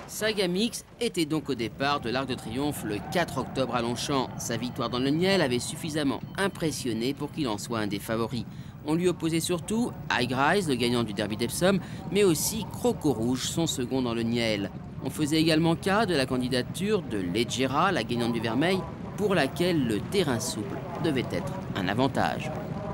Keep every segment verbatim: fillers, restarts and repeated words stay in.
Sagamix était donc au départ de l'Arc de Triomphe le quatre octobre à Longchamp. Sa victoire dans le Niel avait suffisamment impressionné pour qu'il en soit un des favoris. On lui opposait surtout High Rise, le gagnant du derby d'Epsom, mais aussi Croco Rouge, son second dans le Niel. On faisait également cas de la candidature de Leggera, la gagnante du Vermeil, pour laquelle le terrain souple devait être un avantage.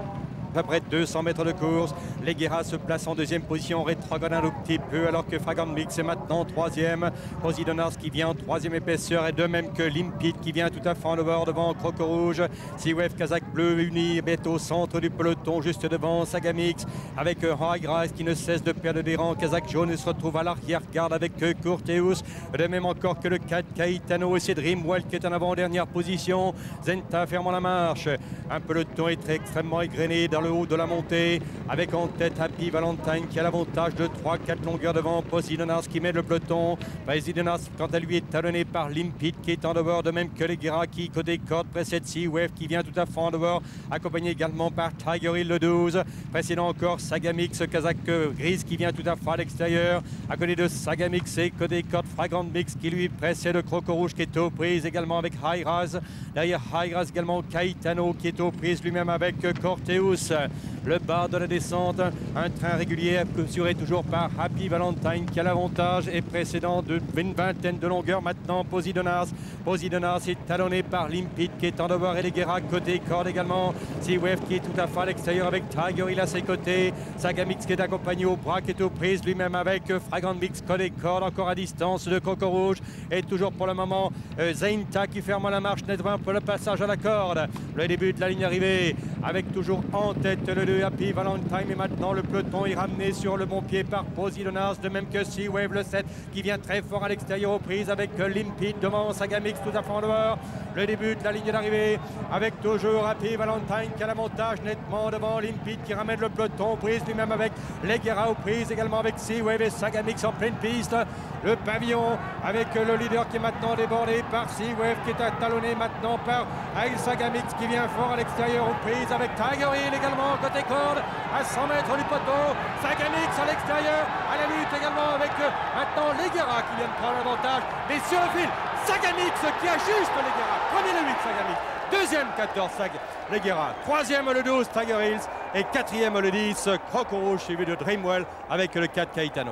À peu près deux cents mètres de course, Leggera se place en deuxième position, rétrograde un petit peu alors que Fragrant Mix est maintenant troisième. Posidonas qui vient en troisième épaisseur et de même que Limpid qui vient tout à fait en over devant Croco Rouge. Seawave Kazakh Bleu uni est au centre du peloton juste devant Sagamix avec High Rise qui ne cesse de perdre des rangs. Kazakh Jaune se retrouve à l'arrière-garde avec Courteus. De même encore que le quatre Caetano et c'est Dreamwell qui est en avant-dernière position. Zenta fermant la marche. Un peloton est très extrêmement égrené dans le haut de la montée avec en tête Happy Valentine qui a l'avantage de trois quatre longueurs devant Posidonas qui met le peloton. Posidonas quant à lui est talonné par Limpid qui est en dehors, de même que Leggera qui côté corde précède Seawave qui vient tout à fait en dehors, accompagné également par Tiger Hill le douze, précédant encore Sagamix Kazakh Grise qui vient tout à fait à l'extérieur, à côté de Sagamix et côté corde Fragrant Mix qui lui précède Croco Rouge qui est aux prises également avec High Rise, derrière High Rise également Caetano qui est aux prises lui-même avec Courteus. Le bas de la descente, un train régulier assuré toujours par Happy Valentine qui a l'avantage et précédent d'une vingtaine de longueurs maintenant. Posidonas, Posidonas est talonné par Limpid qui est en devoir et Leggera côté corde également. Seawave qui est tout à fait à l'extérieur avec Tiger Hill à ses côtés. Sagamix qui est accompagné au bras qui est aux prises lui-même avec Fragrant Mix côté corde encore à distance de Croco Rouge et toujours pour le moment euh, Zeinta qui ferme la marche nettement pour le passage à la corde. Le début de la ligne arrivée avec toujours en tête le deux Happy Valentine et maintenant le peloton est ramené sur le bon pied par Posidonas, de même que Seawave le sept qui vient très fort à l'extérieur aux prises avec Limpid devant Sagamix tout à fait en dehors. Le début de la ligne d'arrivée avec toujours Happy Valentine qui a l'avantage nettement devant Limpid qui ramène le peloton aux prises lui-même avec Leggera aux prises également avec Seawave et Sagamix en pleine piste. Le pavillon avec le leader qui est maintenant débordé par Seawave qui est talonné maintenant par Hail Sagamix qui vient fort à l'extérieur aux prises avec Tiger Hill également côté corde à cent mètres du poteau. Sagamix à l'extérieur à la lutte également avec maintenant Leggera qui vient de prendre l'avantage, mais sur le fil Sagamix qui ajuste Leggera. Prenez le huit Sagamix, deuxième quatorze Sag Leggera, troisième le douze Tiger Hills et quatrième le dix Croco Rouge suivi de Dreamwell avec le quatre Caetano.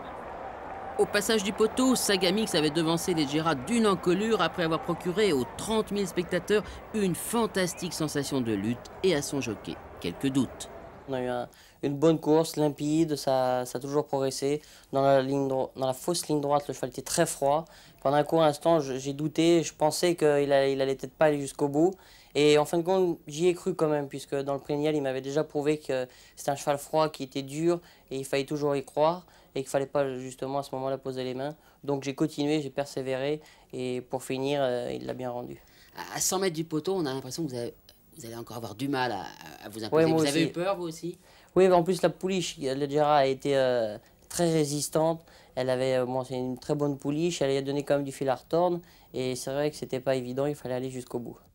Au passage du poteau, Sagamix avait devancé Leggera d'une encolure après avoir procuré aux trente mille spectateurs une fantastique sensation de lutte et à son jockey quelques doutes. On a eu un, une bonne course, limpide, ça, ça a toujours progressé. Dans la, ligne dans la fausse ligne droite, le cheval était très froid. Pendant un court instant, j'ai douté, je pensais qu'il allait, il allait peut-être pas aller jusqu'au bout. Et en fin de compte, j'y ai cru quand même, puisque dans le Préniel, il m'avait déjà prouvé que c'était un cheval froid qui était dur et il fallait toujours y croire et qu'il ne fallait pas justement à ce moment-là poser les mains. Donc j'ai continué, j'ai persévéré et pour finir, euh, il l'a bien rendu. À cent mètres du poteau, on a l'impression que vous, avez, vous allez encore avoir du mal à, à vous imposer. Ouais, vous aussi. Avez eu peur, vous aussi? Oui, en plus la pouliche, Leggera a été euh, très résistante. Elle avait, euh, bon, c'est une très bonne pouliche, elle a donné quand même du fil à retordre et c'est vrai que c'était pas évident, il fallait aller jusqu'au bout.